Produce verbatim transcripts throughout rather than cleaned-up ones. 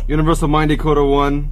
Universal Mind Decoder one.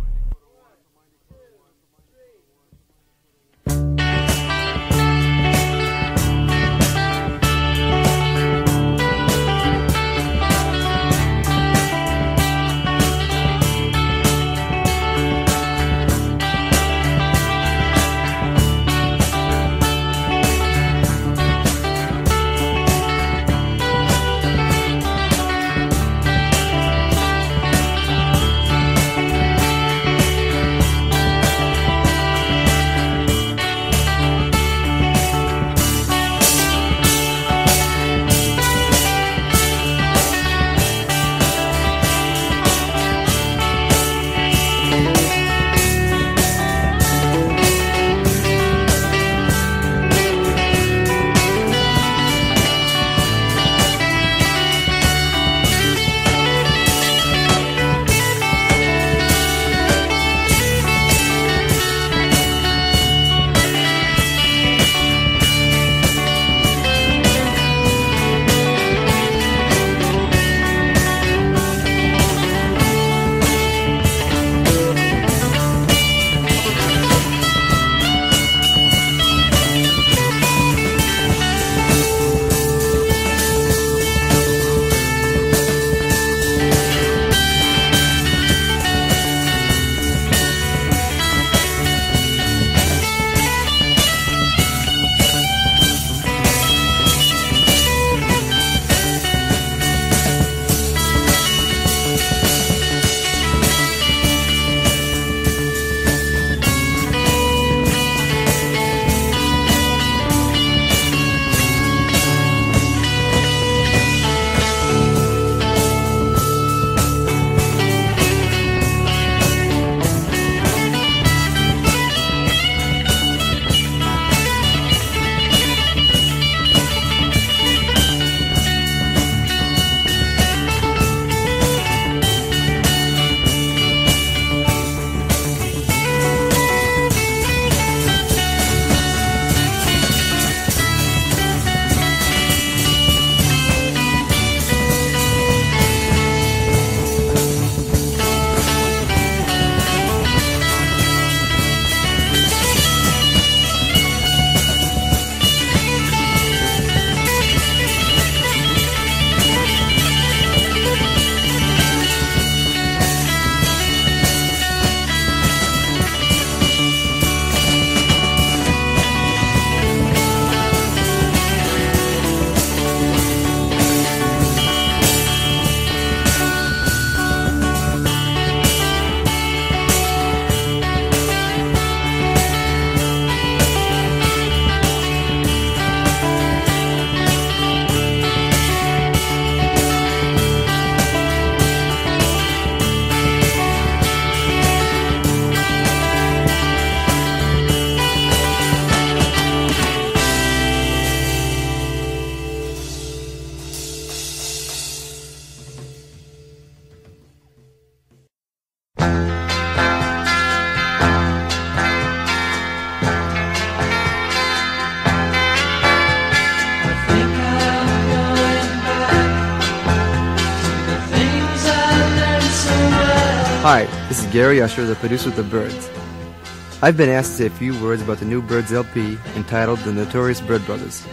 Hi, this is Gary Usher, the producer of the Byrds. I've been asked to say a few words about the new Byrds L P entitled The Notorious Byrd Brothers.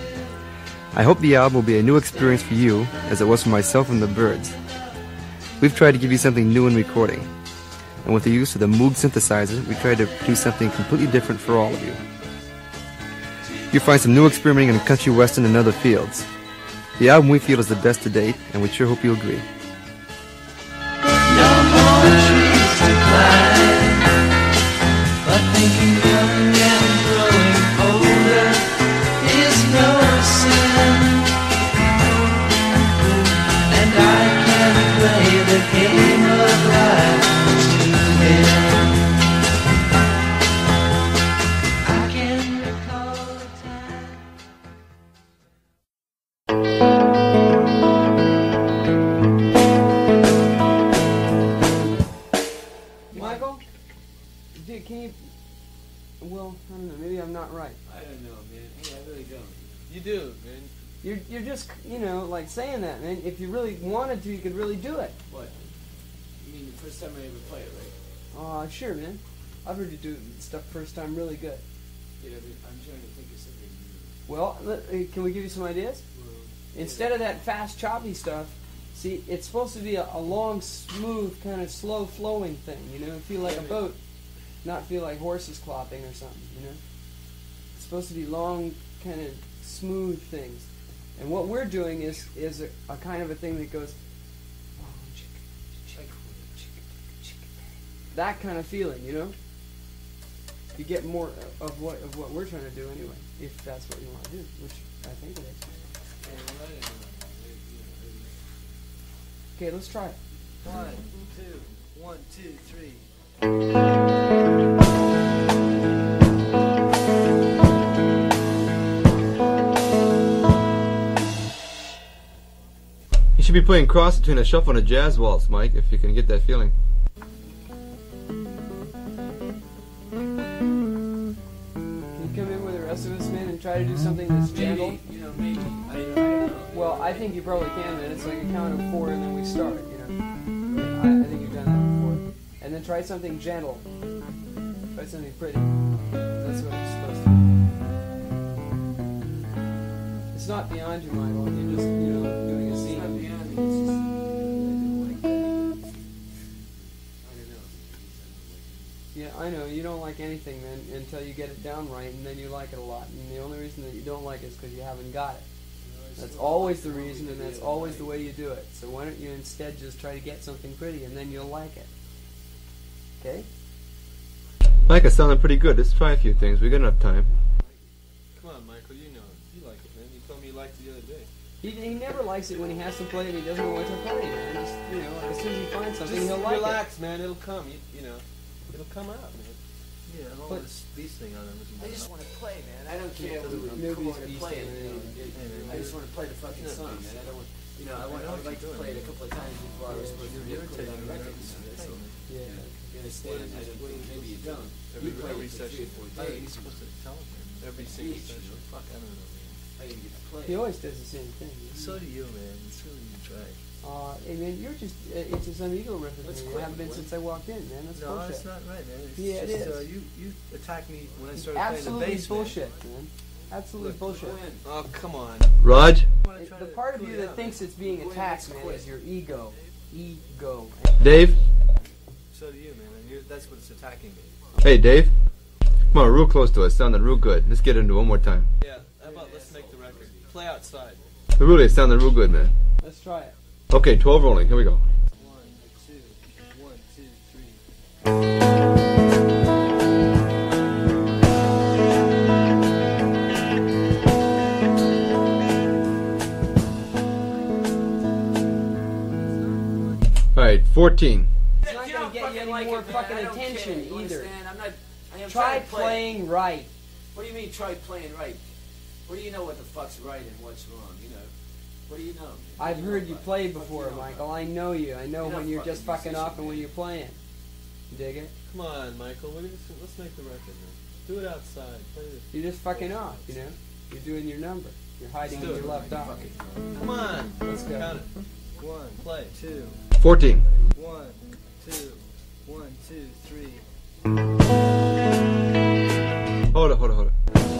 I hope the album will be a new experience for you, as it was for myself and the Byrds. We've tried to give you something new in recording, and with the use of the Moog synthesizer, we tried to produce something completely different for all of you. You'll find some new experimenting in country western and other fields. The album we feel is the best to date, and we sure hope you agree. Saying that, man. If you really wanted to, you could really do it. What? You mean first time I ever played it, right? Uh, sure, man. I've heard you do stuff first time really good. Yeah, but I'm trying to think of something. Well, let- uh, can we give you some ideas? Well, Instead of that fast, choppy stuff, see, it's supposed to be a, a long, smooth, kind of slow flowing thing, you know? Feel like a boat, not feel like horses clopping or something, you know? It's supposed to be long, kind of smooth things. And what we're doing is is a, a kind of a thing that goes, that kind of feeling, you know? You get more of what of what we're trying to do anyway, if that's what you want to do, which I think it is. Okay, let's try it. One, two, one, two, three. You should be playing cross between a shuffle and a jazz waltz, Mike, if you can get that feeling. Can you come in with the rest of us, man, and try to do something that's gentle? Maybe, you know, maybe. I, I don't know. Well, I think you probably can, man. It's like a count of four and then we start, you know. I, I think you've done that before. And then try something gentle. Try something pretty. That's what it's supposed to be. It's not beyond you, Michael. You're just, you know, doing a It's scene. not beyond me. It's just, I don't like that. I don't know. Yeah, I know. You don't like anything, man, until you get it down right, and then you like it a lot. And the only reason that you don't like it is because you haven't got it. That's always the reason, and that's always the way you do it. So why don't you instead just try to get something pretty, and then you'll like it. Okay? Mike, it's sounding pretty good. Let's try a few things. We got enough time. Come on, Michael, you know it. You like it, man. You told me you liked it the other day. He, he never likes it when he has to play and he doesn't know what to play, man. Just, you know, as soon as he finds something, Just he'll like relax, man. It'll come. You, you know, it'll come out, man. Yeah, and all But- this beast thing on them. I just want to play, man. I don't care who Nobody's who beasting play it. on You know, anything. I just want to play the fucking song, man. I don't want, you know, I, want, I would like to play it a couple of times before I was supposed to record it on records. That's all. Yeah. You understand? I don't, maybe you don't. Every, You play every it for three session. or four Oh, days. he's supposed to tell him, man. Every single Each, you session. know. Fuck, I don't know, man. I didn't get to play He it. always does the same thing. So do you, man. It's really you try. Uh, hey, man, you're just, uh, it's just some ego riff with Let's me. You quit, haven't been Gwen. since I walked in, man. That's No, bullshit. it's not right, man. It's Yeah, it just, is. Uh, you, you attacked me when I It's started playing the absolutely bass, man. bullshit, man. Absolutely bullshit. Gwen. Oh, come on. Raj? I wanna It- try the to part of cool you it that out, thinks man. it's being Gwen, attacked, let's man, quit. is your ego. Ego. Dave? So do you, man. And you're, that's what's attacking me. Hey, Dave? Come on, real close to us. Sounding real good. Let's get into it one more time. Yeah, how about let's make the record. Play outside. It really is sounding real good, man. Let's try it. Okay, twelve rolling. Here we go. One, two, one, two, three. Alright, fourteen. It's not gonna get you any more fucking attention either. I'm not. I am Try trying to play. playing right. What do you mean? Try playing right. What do you know what the fuck's right and what's wrong? You know. What do you know? Man? I've What do heard you know play about it? before, What do you know Michael. about I know you. I know You're when not you're just fucking fucking off and musician, when man. you're playing. Dig it? Come on, Michael. We're gonna, let's make the record, man. Do it outside. Play it. You're just fucking off, you know? You're doing your number. You're hiding Let's in do your it. left arm. Come on. Let's go. Count it. One, Play. two, fourteen. one, two, one, two, three. Hold it, hold it, hold it.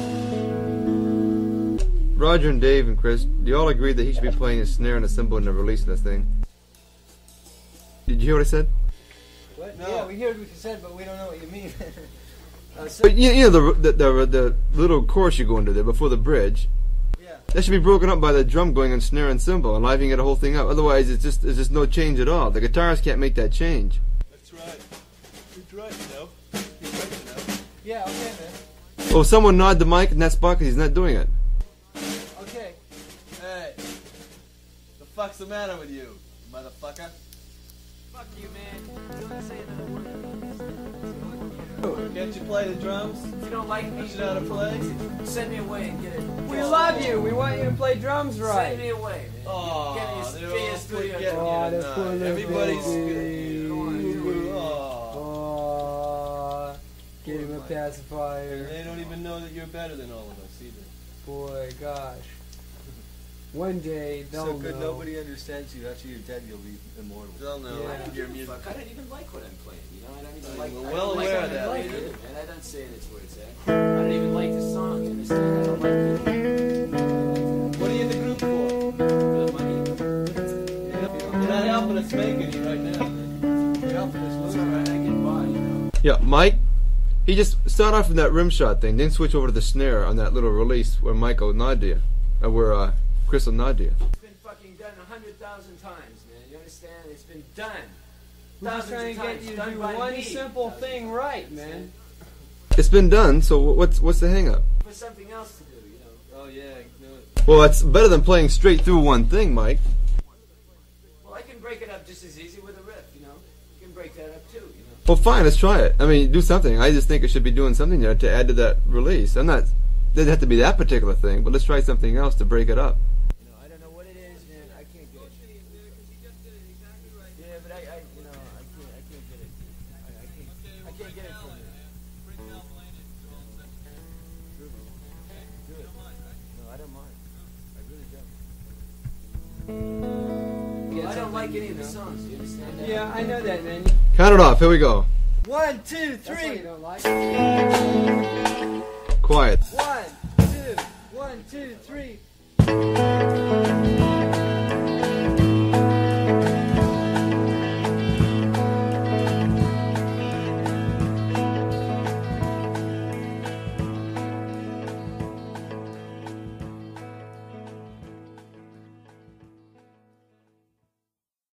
Roger and Dave and Chris, do you all agree that he should be playing a snare and a cymbal in the release of this thing? Did you hear what I said? What? No. Yeah, we heard what you said, but we don't know what you mean. uh, so, But you, you know the, the the the little chorus you go into there before the bridge. yeah. That should be broken up by the drum going on snare and cymbal and livening the whole thing up. Otherwise, it's just there's just no change at all. The guitarist can't make that change. That's right. You're right, you know. You're right, you know. Yeah, okay, man. Oh, someone nod the mic in that spot because he's not doing it. Okay. Hey. The fuck's the matter with you, motherfucker? Fuck you, man. You don't say another word. Can't you play the drums? If you don't like me, You know how to play? send me away and get it. We love you. We want you to play drums Send right. me away, man. Oh, Get your- they're get your all studio forgetting done. Oh, you that's poor tonight. little Everybody's baby. good. Go on, do it. Oh. Oh, get him a And pacifier. they don't even know that you're better than all of us either. Boy, gosh. One day they'll So good know. nobody understands you. After you're dead, you'll be immortal. They'll know. Yeah. I don't Your give a music. fuck. I don't even like what I'm playing. You know, I don't even like. We're I well don't like aware what of I'm that, playing Leader. either, man. I don't say it's words. Eh? I don't even like the song. You understand? I don't like it. What are you in the group for? For the money. You're not helping us make any right now. You're helping us It's lose. alright. I get by. You know. Yeah, Mike, he just started off from that rim shot thing, then switch over to the snare on that little release where Michael nod to you, or where uh, Chris will nod to you. It's been fucking done a hundred thousand times, man. You understand? It's been done. We're just Thousands trying of to get times you to done do by one me. simple Thousands thing of right, times, man. It's been done, so what's what's the hang-up? For something else to do, you know. Oh yeah. No. Well, it's better than playing straight through one thing, Mike. Well, I can break it up just as easy with a riff, you know. You can break that up too, you know. Well, fine, let's try it. I mean, do something. I just think it should be doing something there to add to that release. I'm not, doesn't have to be that particular thing, but let's try something else to break it up. You know, I don't know what it is, man. I can't get it. Yeah, but I, I you know, I can't, I can't get it. I, I can't, I can't get it from you. Do it. No, I don't mind. I really don't. Well, I don't like any of the songs. You understand that? Yeah, I know that, man. Count it off. Here we go. One, two, That's why three. you don't like. Quiet. One, two, one, two, three.